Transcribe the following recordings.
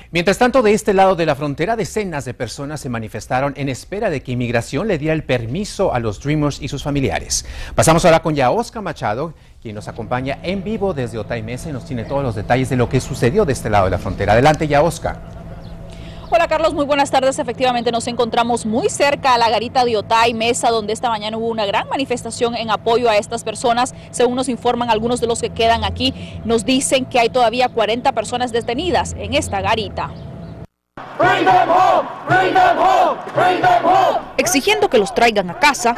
Mientras tanto, de este lado de la frontera, decenas de personas se manifestaron en espera de que Inmigración le diera el permiso a los Dreamers y sus familiares. Pasamos ahora con Yaosca Machado, quien nos acompaña en vivo desde Otay Mesa y nos tiene todos los detalles de lo que sucedió de este lado de la frontera. Adelante, Yaosca. Hola Carlos, muy buenas tardes. Efectivamente nos encontramos muy cerca a la garita de Otay Mesa, donde esta mañana hubo una gran manifestación en apoyo a estas personas. Según nos informan algunos de los que quedan aquí, nos dicen que hay todavía 40 personas detenidas en esta garita. Bring them home, bring them home, bring them home. Exigiendo que los traigan a casa.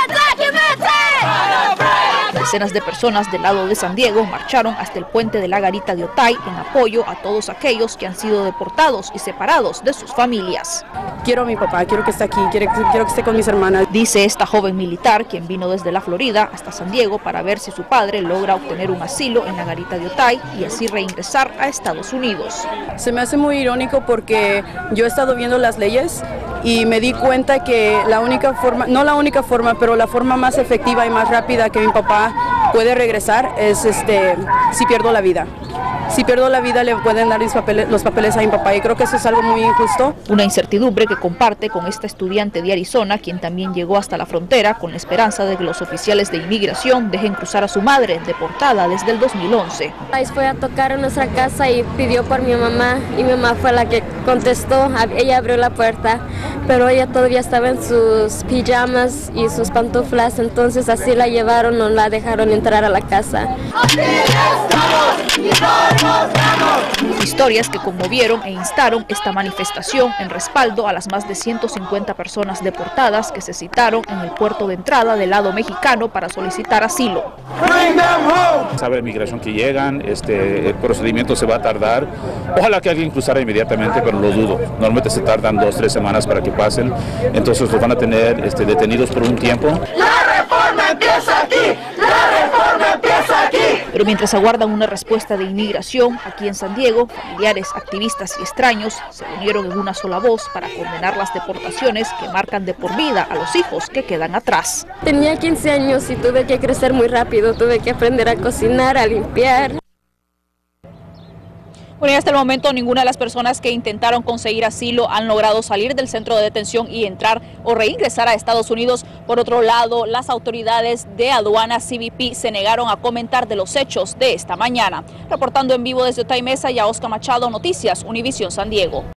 Decenas de personas del lado de San Diego marcharon hasta el puente de la garita de Otay en apoyo a todos aquellos que han sido deportados y separados de sus familias. Quiero a mi papá, quiero que esté aquí, quiero que esté con mis hermanas. Dice esta joven militar, quien vino desde la Florida hasta San Diego para ver si su padre logra obtener un asilo en la garita de Otay y así reingresar a Estados Unidos. Se me hace muy irónico porque yo he estado viendo las leyes y me di cuenta que la única forma, no la única forma, pero la forma más efectiva y más rápida que mi papá puede regresar es si pierdo la vida. Si pierdo la vida le pueden dar los papeles a mi papá y creo que eso es algo muy injusto. Una incertidumbre que comparte con esta estudiante de Arizona, quien también llegó hasta la frontera con la esperanza de que los oficiales de inmigración dejen cruzar a su madre, deportada desde el 2011. Fue a tocar en nuestra casa y pidió por mi mamá y mi mamá fue la que contestó. Ella abrió la puerta, pero ella todavía estaba en sus pijamas y sus pantuflas, entonces así la llevaron, no la dejaron entrar a la casa. Historias que conmovieron e instaron esta manifestación en respaldo a las más de 150 personas deportadas que se citaron en el puerto de entrada del lado mexicano para solicitar asilo. Sabe migración que llegan, el procedimiento se va a tardar. Ojalá que alguien cruzara inmediatamente, pero lo dudo. Normalmente se tardan 2 o 3 semanas para que pasen, entonces los van a tener detenidos por un tiempo. La reforma empieza aquí, la reforma empieza aquí. Pero mientras aguardan una respuesta de inmigración, aquí en San Diego, familiares, activistas y extraños se unieron en una sola voz para condenar las deportaciones que marcan de por vida a los hijos que quedan atrás. Tenía 15 años y tuve que crecer muy rápido, tuve que aprender a cocinar, a limpiar. Bueno, y hasta el momento ninguna de las personas que intentaron conseguir asilo han logrado salir del centro de detención y entrar o reingresar a Estados Unidos. Por otro lado, las autoridades de aduana CBP se negaron a comentar de los hechos de esta mañana. Reportando en vivo desde Otay Mesa, Yaosca Machado, Noticias Univisión San Diego.